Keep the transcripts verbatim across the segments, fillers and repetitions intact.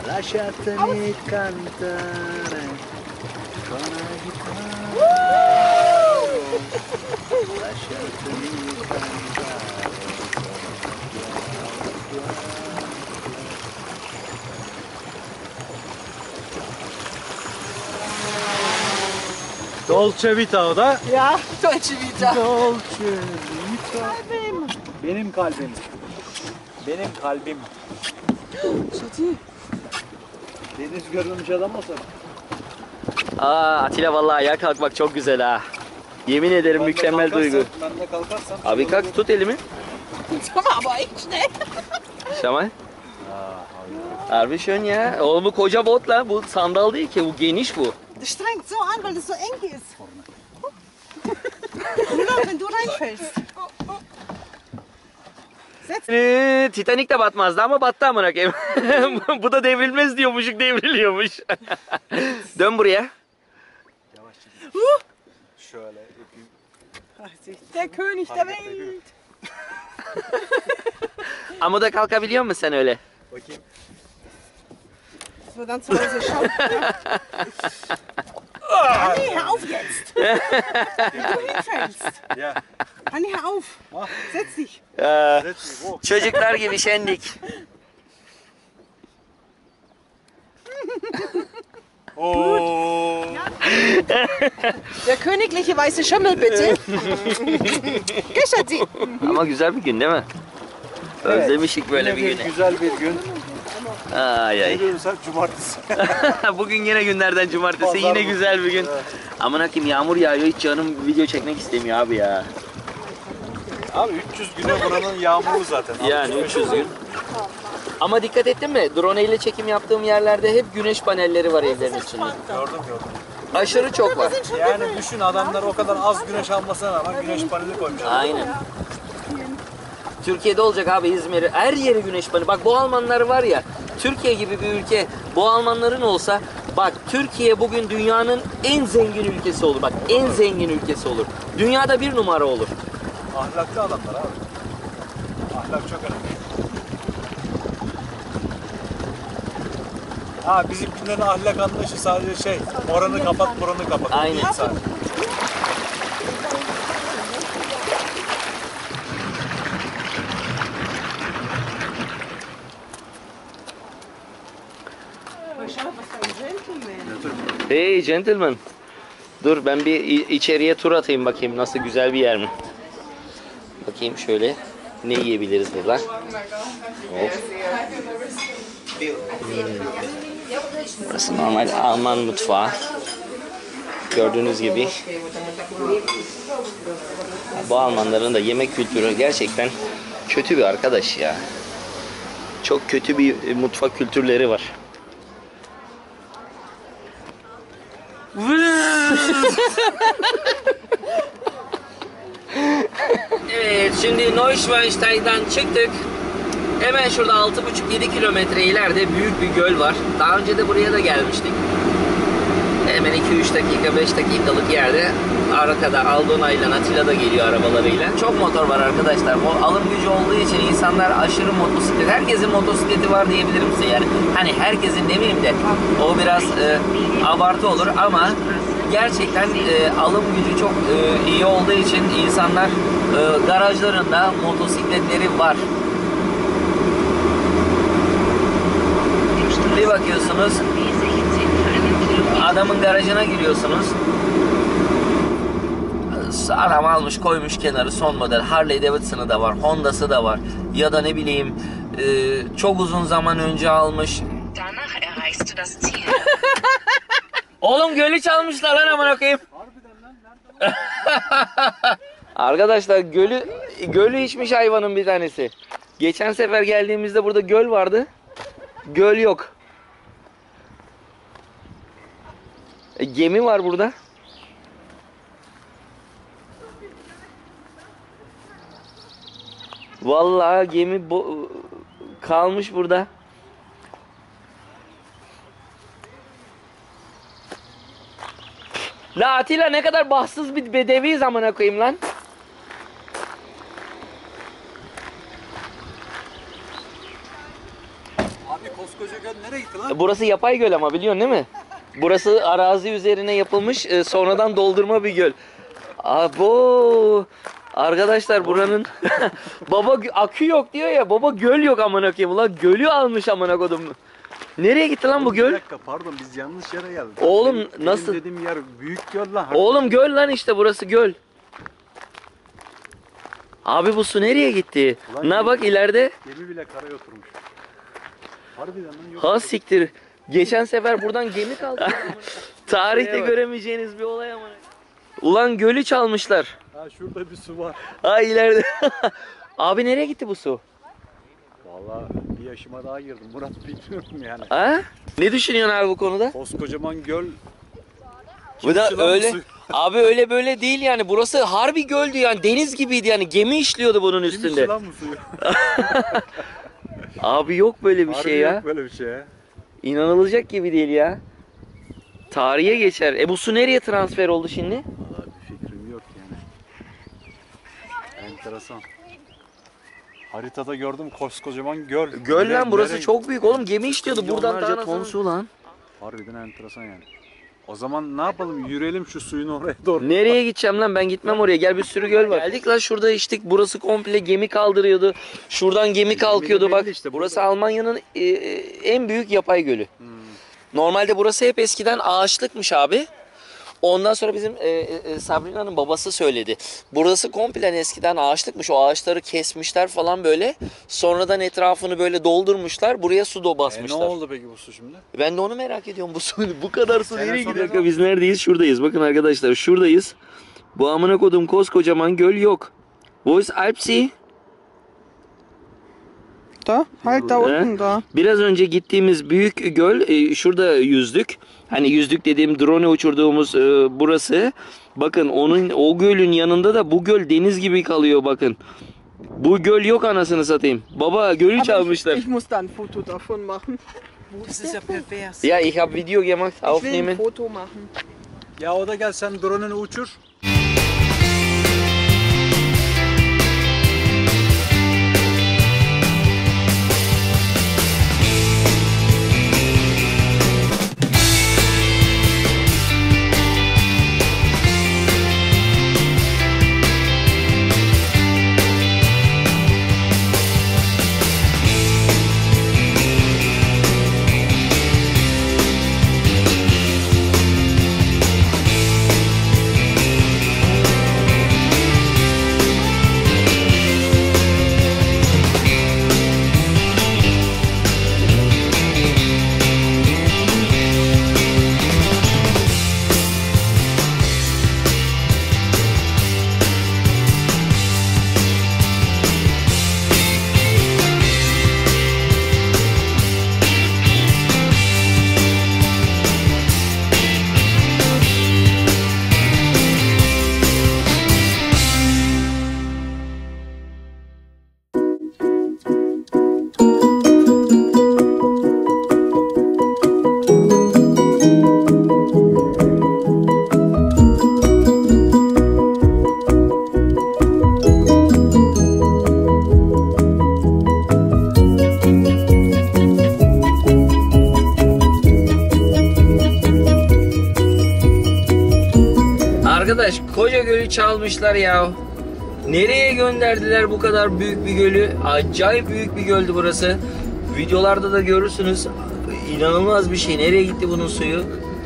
Lasciatemi cantare con la chitarra. Lasciatemi cantare. Dolce Vita o da. Ja, Dolce Vita. Dolce Vita. Kalbim. Benim kalbim. Benim kalbim. Şati. Deniz görülmüş adam olsa. Aa Atilla vallahi ayağa kalkmak çok güzel ha. Yemin ederim Ben de mükemmel kalkarsam- duygu. Ben de kalkarsam. Abi kalk tut elimi. Tamam aber echt schnell. Şamal. Harbi schön ya. Oğlum bu koca bot la. Bu sandal değil ki. Bu geniş bu. Das strengt so an, weil es so eng ist. Nur noch, wenn du reinfällst. Setz Ee, Titanic de batmazdı ama battı amına koyayım. Bu da devrilmez diyormuşuk, devriliyormuş. Dön buraya. Şöyle öpeyim. Der König der Welt. Ama da kalkabiliyor musun sen öyle? Bakayım. Das wir dann zu Hause schauen. Hanni, hör auf jetzt. Wenn du hinfällst. Ya. Hanni, hör auf. Setz dich. Ee, Let's go. çocuklar gibi şenlik. Oo. Der königliche weiße Schimmel bitte. Geh Schatzi. Ama güzel bir gün değil mi? Özlemişik böyle Yine bir bir günü. güzel bir gün. Ay ay. Görüyorsak cumartesi. Bugün yine günlerden cumartesi, Pazar yine bu. güzel bir gün. Evet. Aman hakim yağmur yağıyor, hiç canım video çekmek istemiyor abi ya. Abi üç yüz güne buranın yağmuru zaten. Yani üç yüz gün. Ama dikkat ettin mi? Drone ile çekim yaptığım yerlerde hep güneş panelleri var evlerin içinde. Gördüm gördüm. Aşırı çok var. Yani düşün adamlar o kadar az güneş almasına rağmen güneş paneli koymuşlar. Aynen. Türkiye'de olacak abi İzmir'i. Her yeri güneş paneli. Bak bu Almanlar var ya, Türkiye gibi bir ülke bu Almanların olsa, bak Türkiye bugün dünyanın en zengin ülkesi olur. Bak en zengin ülkesi olur. Dünyada bir numara olur. Ahlaklı adamlar abi. Ahlak çok önemli. Ha bizimkilerin ahlak anlayışı sadece şey, oranı kapat, buranı kapat. O Aynen. değil sadece. Schau, was für ein Gentleman. Hey gentleman. Dur ben bir i- içeriye tur atayım bakayım nasıl, güzel bir yer mi? Bakayım şöyle. Ne yiyebiliriz burada? Hop. Burası normal Alman mutfağı. Gördüğünüz gibi. Bu Almanların da yemek kültürü gerçekten kötü bir arkadaş ya. Çok kötü bir mutfak kültürleri var. Evet, şimdi Neuschwanstein'dan çıktık. Hemen şurada altı buçuk yedi kilometre ileride büyük bir göl var. Daha önce de buraya da gelmiştik. Hemen iki üç dakika, beş dakikalık yerde arkada Aldona ile Atilla da geliyor arabalarıyla. Çok motor var arkadaşlar. Bu alım gücü olduğu için insanlar aşırı motosiklet. Herkesin motosikleti var diyebilirim size yani. Hani herkesin demeyeyim de o biraz e, abartı olur ama gerçekten e, alım gücü çok e, iyi olduğu için insanlar e, garajlarında motosikletleri var. Bir bakıyorsunuz, adamın garajına giriyorsunuz. Adam almış koymuş kenarı son model. Harley Davidson'ı da var, Honda'sı da var. Ya da ne bileyim e, çok uzun zaman önce almış. Danach erreichst du das Ziel. Oğlum gölü çalmışlar lan amına koyayım. Arkadaşlar gölü gölü içmiş hayvanın bir tanesi. Geçen sefer geldiğimizde burada göl vardı. Göl yok. E, gemi var burada. Vallahi gemi bo- kalmış burada. La Atilla ne kadar bahtsız bir bedeviyiz amına koyayım lan. Abi koskoca göl nereye gitti? alaka lan? Burası yapay göl ama biliyorsun değil mi? Burası arazi üzerine yapılmış e, sonradan doldurma bir göl. Abo! Arkadaşlar buranın baba akü yok diyor ya, baba göl yok amına koyayım. Ulan gölü almış amına kodum. Nereye gitti lan bu Bir göl? dakika pardon biz yanlış yere geldik. Oğlum, Benim- benim nasıl? dediğim yer büyük göl lan. Oğlum göl lan işte, burası göl. Abi bu su nereye gitti? Ulan Ne gemi- bak ileride. Gemi bile karaya oturmuş. Harbiden lan yok. Ha siktir. Geçen sefer buradan gemi kaldı. Tarihte Şuraya bak. göremeyeceğiniz bir olay ama. Ulan gölü çalmışlar. Ha şurada bir su var. Ha ileride. Abi nereye gitti bu su? Vallahi bir yaşıma daha girdim. Murat bilmiyorum yani. Ha? Ne düşünüyorsun abi bu konuda? Koskocaman göl. Bu da Kimse lan bu öyle. suyu- Abi öyle böyle değil yani. Burası harbi göldü yani. Deniz gibiydi yani. Gemi işliyordu bunun Kim içti üstünde. lan bu suyu? Abi yok böyle bir Harbi şey ya. yok böyle bir şey ya. İnanılacak gibi değil ya. Tarihe geçer. E bu su nereye transfer oldu şimdi? Vallahi bir fikrim yok yani. Enteresan. Haritada gördüm koskocaman göl. Göl Nereye- lan burası nereye- çok büyük oğlum. Gemi işliyordu. Buradan Milyonlarca daha ton nasıl su lan? Harbiden enteresan yani. O zaman ne yapalım? Yürüyelim şu suyun oraya doğru. Nereye gideceğim lan, ben gitmem oraya. Gel, bir sürü göl var. Geldik lan, şurada içtik. Burası komple gemi kaldırıyordu. Şuradan gemi kalkıyordu bak. belli işte, Burası burada. Almanya'nın e, e, en büyük yapay gölü. Normalde burası hep eskiden ağaçlıkmış abi. Ondan sonra bizim e, e, Sabrina'nın babası söyledi. Burası komple eskiden ağaçlıkmış. O ağaçları kesmişler falan böyle. Sonradan etrafını böyle doldurmuşlar. Buraya su da E, ne basmışlar. oldu peki bu su şimdi? Ben de onu merak ediyorum. Bu su, bu kadar su Sene nereye sonra gidiyor? ne Biz neredeyiz? Şuradayız. Bakın arkadaşlar, şuradayız. Bu amına kodum koskocaman göl yok. Wo ist Alpsee? Da, halt da unten da. Biraz önce gittiğimiz büyük göl, e, şurada yüzdük. Hani yüzdük dediğim drone uçurduğumuz e, burası. Bakın onun o gölün yanında da bu göl deniz gibi kalıyor bakın. Bu göl yok anasını satayım. Baba gölü Aber ich, çalmışlar. ich muss da ein Foto davon machen. Das ist ja pervers. Ya ich hab video gemacht, Ich will ein aufnehmen. Foto machen. Ya o da gel sen drone'unu uçur. Arkadaş koca gölü çalmışlar ya. Nereye gönderdiler bu kadar büyük bir gölü? Acayip büyük bir göldü burası. Videolarda da görürsünüz. İnanılmaz bir şey. Nereye gitti bunun suyu?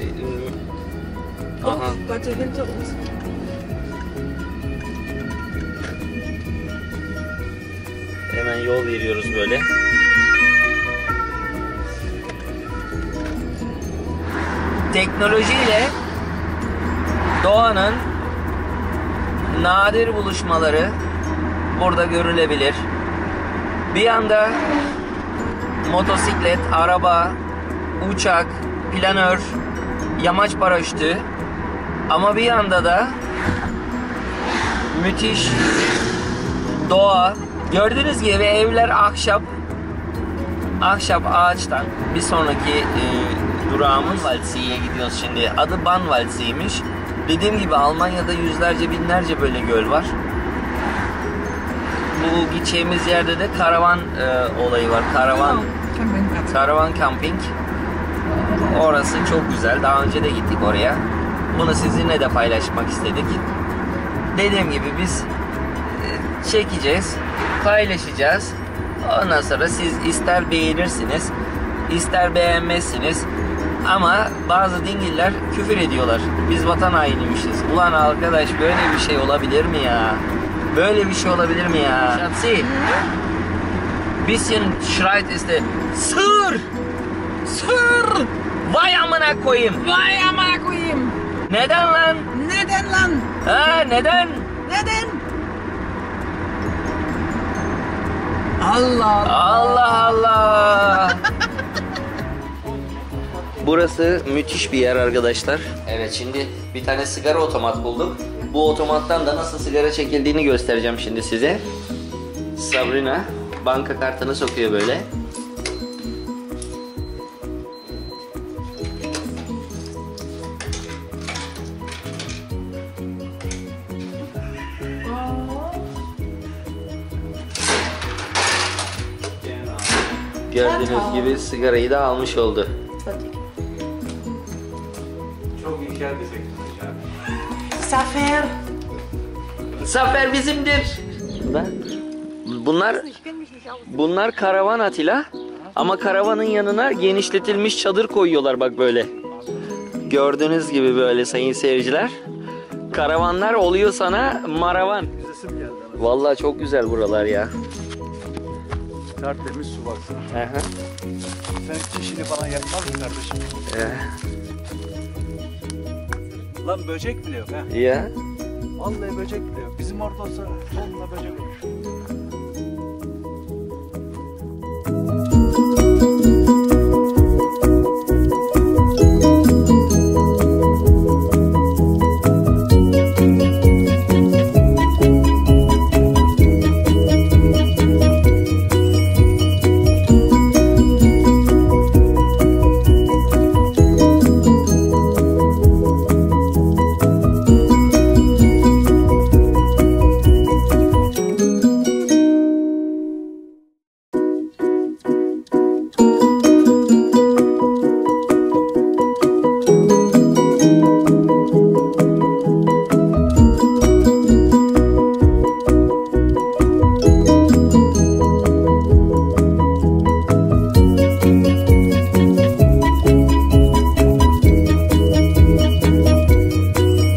Aha. Oh, warte, hinter uns. Hemen yol veriyoruz böyle. Teknolojiyle doğanın nadir buluşmaları burada görülebilir. Bir yanda motosiklet, araba, uçak, planör, yamaç paraşütü, ama bir yanda da müthiş doğa. Gördüğünüz gibi evler ahşap. Ahşap ağaçtan. Bir sonraki e, durağımız Waldsee gidiyoruz şimdi. Adı Bannwaldsee'ymiş. Dediğim gibi Almanya'da yüzlerce binlerce böyle göl var. Bu gideceğimiz yerde de karavan e, olayı var. Karavan, karavan camping. Orası çok güzel. Daha önce de gittik oraya. Bunu sizinle de paylaşmak istedik. Dediğim gibi biz e, çekeceğiz, paylaşacağız. Ondan sonra siz ister beğenirsiniz, ister beğenmezsiniz. Ama bazı dingiller küfür ediyorlar. Biz vatan hainiymişiz. Ulan arkadaş, böyle bir şey olabilir mi ya? Böyle bir şey olabilir mi ya? Schatzi, bisschen schreit ist der Sır! Sır! Vay amına koyayım! Vay amına koyayım. Neden lan? Neden lan? Ha neden? Neden? Allah Allah Allah! Burası müthiş bir yer arkadaşlar. Evet, şimdi bir tane sigara otomat bulduk. Bu otomattan da nasıl sigara çekildiğini göstereceğim şimdi size. Sabrina banka kartını sokuyor böyle. Gördüğünüz gibi sigarayı da almış oldu. Çok ilkel bir teknoloji abi. Zafer. Zafer bizimdir. Bunlar bunlar karavan Atilla. Ama karavanın yanına genişletilmiş çadır koyuyorlar bak böyle. Gördüğünüz gibi böyle sayın seyirciler. Karavanlar oluyor sana maravan. Güzesim geldi. ana. Vallahi çok güzel buralar ya. Tertemiz su baksana. Hı hı. Sen çişini falan yapmaz mı kardeşim? Ee, Lan böcek bile yok ha. Ya. Vallahi böcek bile yok. Bizim orada olsa tonla böcek olur.